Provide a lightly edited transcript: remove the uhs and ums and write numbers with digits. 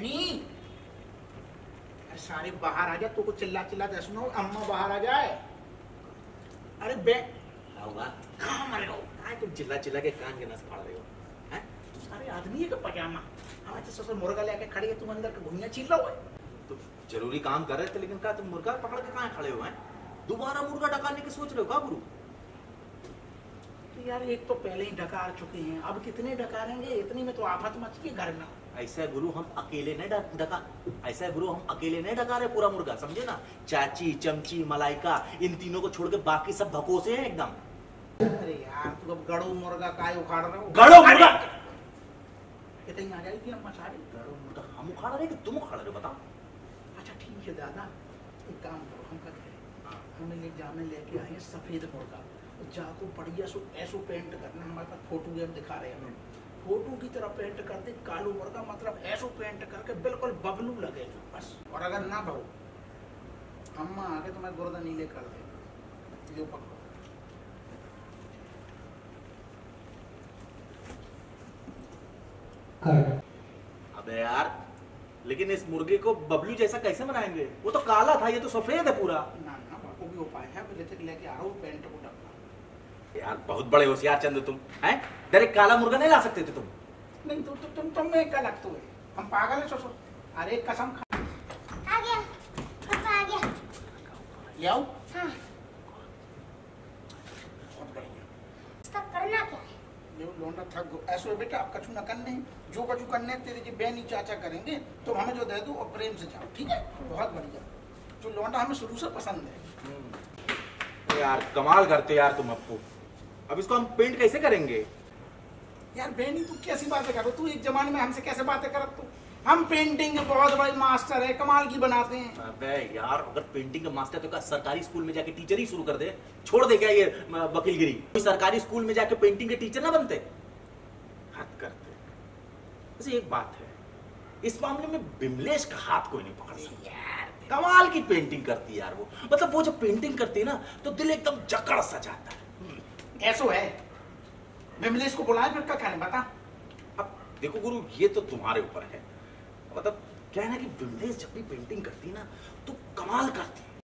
बहनी सारे बाहर आ जा, तू को चिल्ला चिल्ला दे सुनो, अम्मा बाहर आ जाए। अरे बे कहाँ मर गो? तुम चिल्ला चिल्ला के कान के नस फाड़ रहे हो हैं? तू सारे आदमी है का पजामा हमारे तो ससुर मुर्गा लेके खड़ी है, तुम अंदर के भुइयां छील रहा हो। तो जरूरी काम कर रहे थे, लेकिन क्या तुम मुर्गा पकड़ के कहाँ खड़े हो हैं? दोबारा मुर्गा डकाने की सोच रहे हो क्या गुरु? तो यार एक तो पहले ही डकार चुके हैं, अब कितने डकारेंगे? इतनी में तो आफत मच गई घर में। ऐसा गुरु हम अकेले नहीं डका, ऐसा गुरु हम अकेले नहीं डका रहे पूरा मुर्गा, समझे ना? चाची, चमची, मलाइका, इन तीनों को छोड़ के बाकी सब भकोसे हैं एकदम। अरे यार तू अब गड़ो मुर्गा काय उखाड़ रहे हो? गड़ो मुर्गा इतनी आ जाएगी अम्मा सारी। गड़ो मुर्गा हम उखाड़ रहे कि तुम उखाड़ रहे हो? बताओ। अच्छा ठीक है दादा, एक काम करो, हम करते हैं, हमें ले जाने लेके आए सफेद मुर्गा, जाको बढ़िया सो ऐसो पेंट करना, हमारे पास फोटो भी हम दिखा रहे हैं, फोटो की तरह पेंट कर दे कालू मुर्गा, मतलब ऐसो पेंट करके बिल्कुल बबलू लगे जो बस। और अगर ना भाव अम्मा आगे तो मैं गुर्दा नीले कर दे। यो पकड़ो। अबे यार, लेकिन इस मुर्गे को बबलू जैसा कैसे बनाएंगे? वो तो काला था, ये तो सफेद है पूरा। ना ना बापू भी उपाय है, मुझे तक लेके आ रहा हूँ पेंट को डबला। यार बहुत बड़े होशियार चंद तुम हैं, डायरेक्ट काला मुर्गा नहीं ला सकते थे तुम? नहीं तो तुम में क्या लगता है? हम पागल है सोचो। अरे कसम खा। आ गया पापा, आ गया। ले आओ। हाँ। बहुत बढ़िया। इसका करना क्या है? लोंडा थक गो ऐसो है बेटा, आप कछु न करने, जो कछु करने तेरे जी बहनी चाचा करेंगे, तो हमें जो दे दो और प्रेम से जाओ, ठीक है? बहुत बढ़िया। जो लोंडा हमें शुरू से पसंद है। यार कमाल करते यार तुम अप्पू। अब इसको हम पेंट कैसे करेंगे? यार बहनी तू कैसी बातें कर रहा? तू एक जमाने में हमसे कैसे बातें कर? तू हम पेंटिंग बहुत बड़े मास्टर है, कमाल की बनाते हैं। अबे यार अगर पेंटिंग का मास्टर तो क्या सरकारी स्कूल में जाके टीचर ही शुरू कर दे? छोड़ दे क्या ये वकीलगिरी? कोई सरकारी स्कूल में जाके पेंटिंग के टीचर ना बनते? हद करते। वैसे एक बात है, इस मामले में बिमलेश का हाथ कोई नहीं पकड़ सकता यार। कमाल की पेंटिंग करती है यार वो, मतलब वो जब पेंटिंग करती है ना तो दिल एकदम जकड़ सा जाता है। ऐसो है, बिमलेश को बुलाए फिर क्या कहने बता। अब देखो गुरु, ये तो तुम्हारे ऊपर है, मतलब क्या है ना कि बिमलेश जब भी पेंटिंग करती है ना तो कमाल करती है।